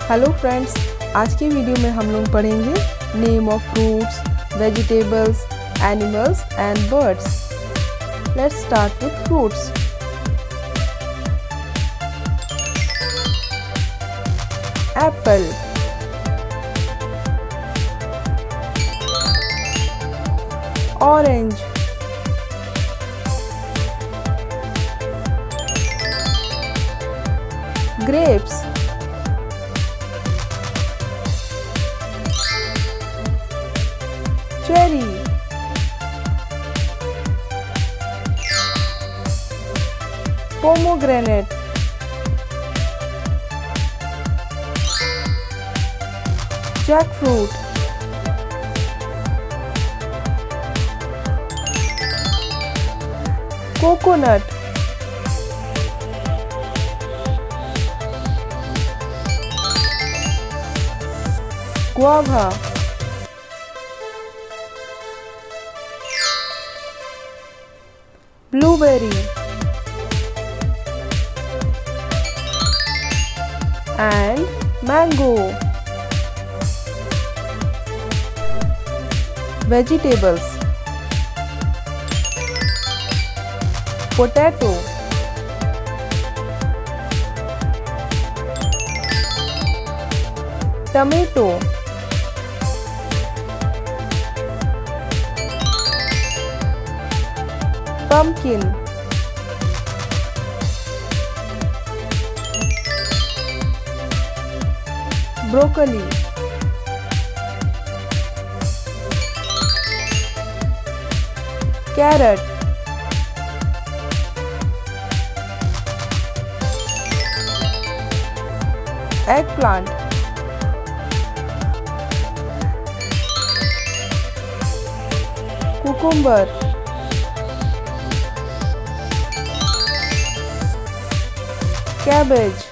Hello friends, आज की video में हम लोग पढ़ेंगे name of fruits, vegetables, animals and birds. Let's start with fruits. Apple, orange, grapes, cherry, pomegranate, jackfruit, coconut, guava, blueberry and mango. Vegetables: potato, tomato, pumpkin, broccoli, carrot, eggplant, cucumber, cabbage,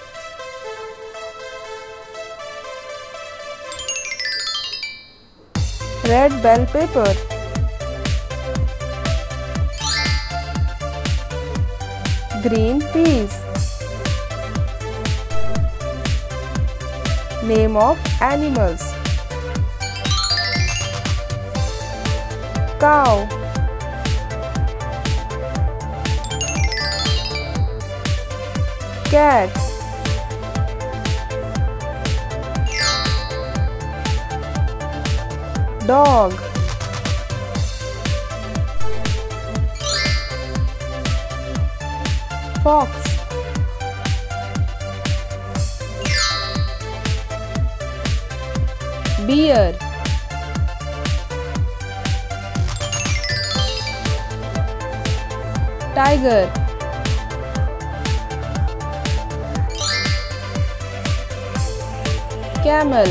red bell pepper, green peas. Name of animals: cow, cat, dog, fox, bear, tiger, camel,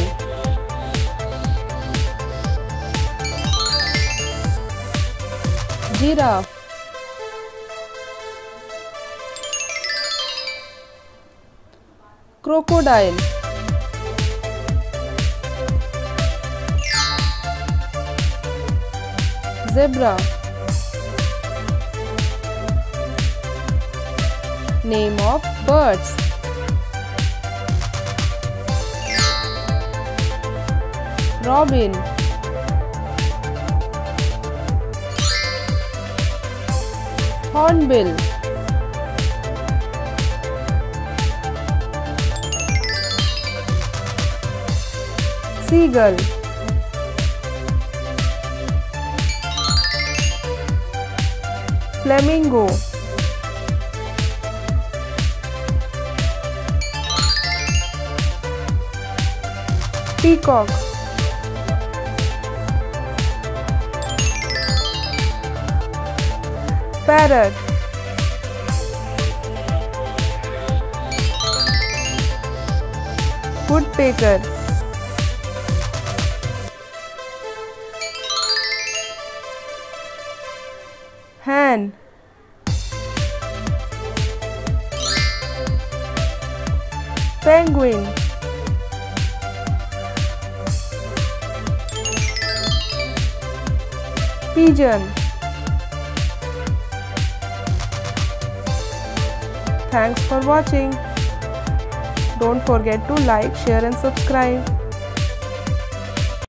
giraffe, crocodile, zebra. Name of birds: robin, hornbill, seagull, flamingo, peacock, parrot, woodpecker, hen, penguin, pigeon. Thanks for watching. Don't forget to like, share and subscribe.